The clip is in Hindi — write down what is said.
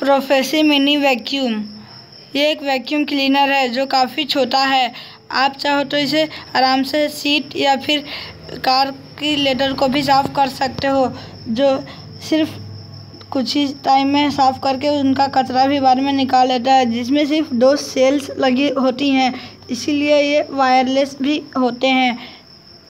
Prophecy mini vacuum. ये एक वैक्यूम क्लीनर है जो काफ़ी छोटा है। आप चाहो तो इसे आराम से सीट या फिर कार की लेदर को भी साफ़ कर सकते हो, जो सिर्फ कुछ ही टाइम में साफ़ करके उनका कचरा भी बाद में निकाल लेता है। जिसमें सिर्फ 2 सेल्स लगी होती हैं, इसीलिए ये वायरलेस भी होते हैं।